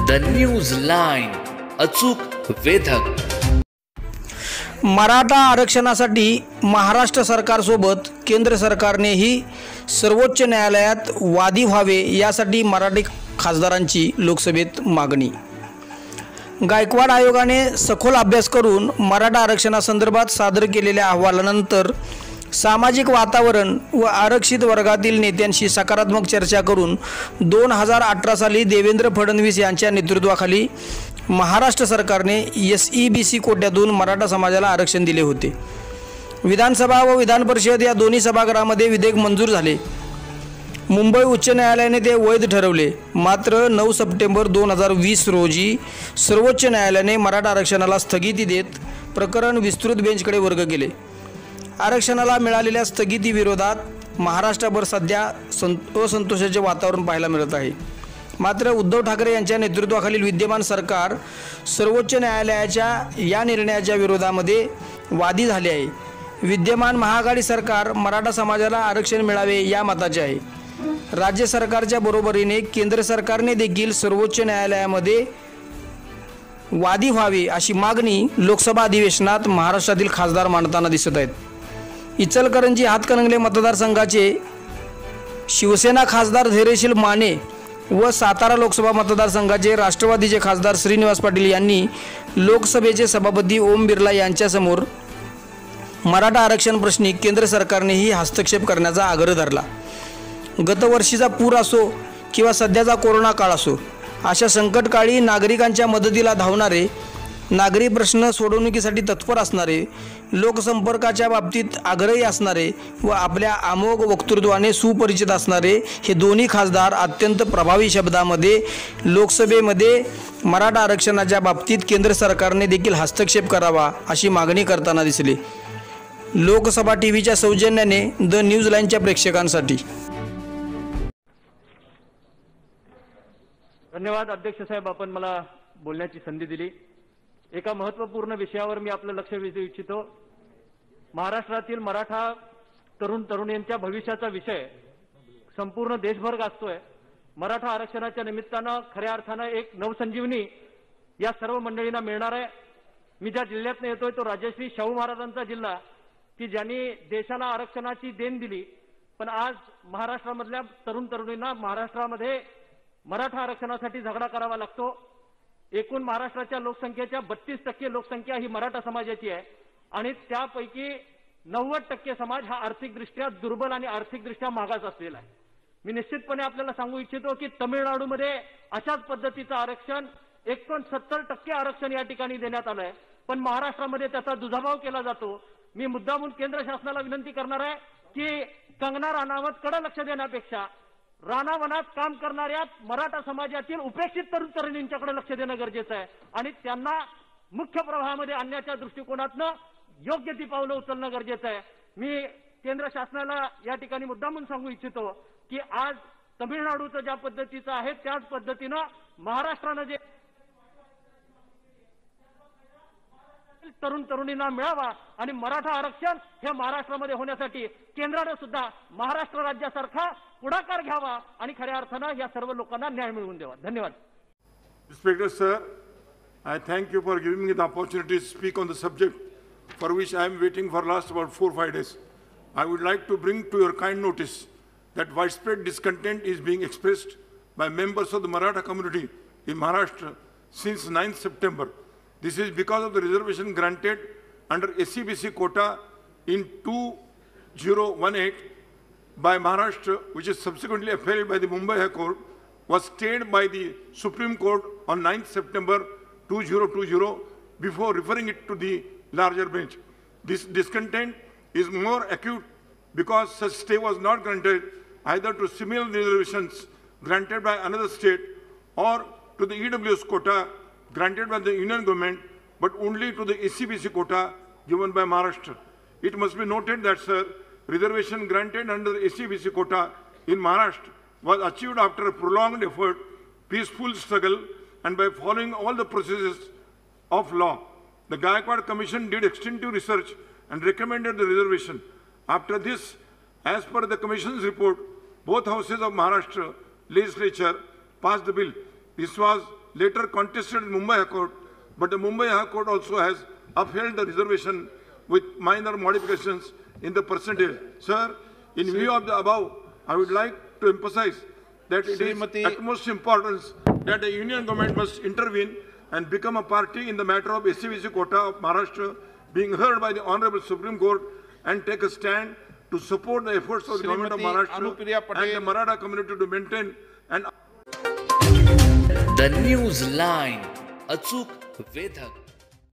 The news line, अचूक वेधक. मराठा आरक्षणासाठी महाराष्ट्र सरकारसोबत केंद्र सरकारनेही सर्वोच्च न्यायालयात वादी व्हावे यासाठी मराठी खासदारांची लोकसभेत मागणी. गायकवाड आयोगाने सखोल अभ्यास करून मराठा आरक्षणासंदर्भात सादर केलेल्या अहवालानंतर सामाजिक वातावरण व आरक्षित वर्गातील नेत्यांशी सकारात्मक चर्चा करून 2018 साली देवेंद्र फडणवीस यांच्या नेतृत्वाखाली महाराष्ट्र सरकारने SEBC कोट्यातून मराठा समाजाला आरक्षण दिले होते. विधानसभा व विधान परिषद या दोन्ही सभागृहामध्ये विधेयक मंजूर झाले. मुंबई उच्च न्यायालयाने ते वैध ठरवले. मात्र 9 सप्टेंबर 2020 रोजी सर्वोच्च न्यायालयाने मराठा आरक्षणाला स्थगिती देत प्रकरण विस्तृत बेंचकडे वर्ग केले. आरक्षणाला मिळालेल्या स्थगितीविरोधात महाराष्ट्राभर सध्या असंतोषाचे वातावरण पाहायला मिळत आहे. मात्र उद्धव ठाकरे यांच्या नेतृत्वाखालील विद्यमान सरकार सर्वोच्च न्यायालयाच्या या निर्णयाच्या विरोधामध्ये वादी झाले आहे. विद्यमान महाआघाडी सरकार मराठा समाजाला आरक्षण मिळावे या मताचे आहे. राज्य सरकारच्या बरोबरीने केंद्र सरकारने देखील सर्वोच्च न्यायालयामध्ये वादी व्हावे अशी मागणी लोकसभा अधिवेशनात महाराष्ट्रातील खासदार मांडताना दिसत आहेत. इचलकरंजी हातकणंगले मतदारसंघाचे शिवसेना खासदार धैर्यशील माने व सातारा लोकसभा मतदारसंघाचे राष्ट्रवादीचे खासदार श्रीनिवास पाटील यांनी लोकसभेचे सभापती ओम बिर्ला यांच्यासमोर मराठा आरक्षण प्रश्नी केंद्र सरकारनेही हस्तक्षेप करण्याचा आग्रह धरला. गतवर्षीचा पूर असो किंवा सध्याचा कोरोना काळ असो, अशा संकटकाळी नागरिकांच्या मदतीला धावणारे, नागरी प्रश्न सोडवणुकीसाठी तत्पर असणारे, लोकसंपर्काच्या बाबतीत आग्रही असणारे व आपल्या अमोघ वक्तृत्वाने सुपरिचित असणारे हे दोन्ही खासदार अत्यंत प्रभावी शब्दामध्ये लोकसभेमध्ये मराठा आरक्षणाच्या बाबतीत केंद्र सरकारने देखील हस्तक्षेप करावा अशी मागणी करताना दिसले. लोकसभा टीव्हीच्या सौजन्याने द न्यूज लाईनच्या प्रेक्षकांसाठी. धन्यवाद अध्यक्ष साहेब, आपण मला बोलण्याची संधी दिली. एका महत्त्वपूर्ण विषयावर मी आपलं लक्ष वेधू इच्छितो. महाराष्ट्रातील मराठा तरुण तरुणींच्या भविष्याचा विषय संपूर्ण देशभर गाजतोय. मराठा आरक्षणाच्या निमित्तानं खऱ्या अर्थानं एक नवसंजीवनी या सर्व मंडळींना मिळणार आहे. मी ज्या जिल्ह्यातनं येतोय तो राजश्री शाहू महाराजांचा जिल्हा, की ज्यांनी देशाला आरक्षणाची देण दिली. पण आज महाराष्ट्रामधल्या तरुण तरुणींना महाराष्ट्रामध्ये मराठा आरक्षणासाठी झगडा करावा लागतो. एकूण महाराष्ट्राच्या लोकसंख्येच्या 32% लोकसंख्या ही मराठा समाजाची आहे आणि त्यापैकी 90% समाज हा आर्थिकदृष्ट्या दुर्बल आणि आर्थिकदृष्ट्या मागास असलेला आहे. मी निश्चितपणे आपल्याला सांगू इच्छितो की तमिळनाडूमध्ये अशाच पद्धतीचं आरक्षण 69% आरक्षण या ठिकाणी देण्यात आलंय, पण महाराष्ट्रामध्ये त्याचा दुजाभाव केला जातो. मी मुद्दामून केंद्र शासनाला विनंती करणार आहे की कंगना राणावतकडे लक्ष देण्यापेक्षा रानावनात काम करणाऱ्या मराठा समाजातील उपेक्षित तरुण तरुणींच्याकडे लक्ष देणं गरजेचं आहे आणि त्यांना मुख्य प्रवाहामध्ये आणण्याच्या दृष्टिकोनातनं योग्य ती पावलं उचलणं गरजेचं आहे. मी केंद्र शासनाला या ठिकाणी मुद्दामून सांगू इच्छितो की आज तमिळनाडूचं ज्या पद्धतीचं आहे त्याच पद्धतीनं महाराष्ट्रानं जे तरुण तरुणींना मिळावा आणि मराठा आरक्षण हे महाराष्ट्रामध्ये होण्यासाठी केंद्राने सुद्धा महाराष्ट्र राज्यासारखा पुढाकार घ्यावा आणि खऱ्या अर्थानं या सर्व लोकांना न्याय मिळवून द्यावा. धन्यवाद. Respected sir, I thank you for giving me the opportunity to speak on the subject for which I am waiting for last about 4-5 days. I would like to bring to your kind notice that widespread discontent is being expressed by members of the Maratha community in Maharashtra since 9th September. This is because of the reservation granted under SEBC quota in 2018 by Maharashtra, which is subsequently upheld by the Mumbai High Court, was stayed by the Supreme Court on 9th September 2020 before referring it to the larger bench. This discontent is more acute because such stay was not granted either to similar reservations granted by another state or to the EWS quota granted by the Union government, but only to the SEBC quota given by Maharashtra. It must be noted that, sir, reservation granted under the SEBC quota in Maharashtra was achieved after a prolonged effort, peaceful struggle, and by following all the processes of law. The Gaikwad Commission did extensive research and recommended the reservation. After this, as per the Commission's report, both houses of Maharashtra legislature passed the bill. This was later contested in Mumbai High Court, but the Mumbai High Court also has upheld the reservation with minor modifications in the percentage. Sir, in view of the above, I would like to emphasize that it is of utmost importance that the union government must intervene and become a party in the matter of SCVC quota of Maharashtra being heard by the Honorable Supreme Court and take a stand to support the efforts of the government of Maharashtra and the Maratha community to maintain and the news line अचूक वेधक.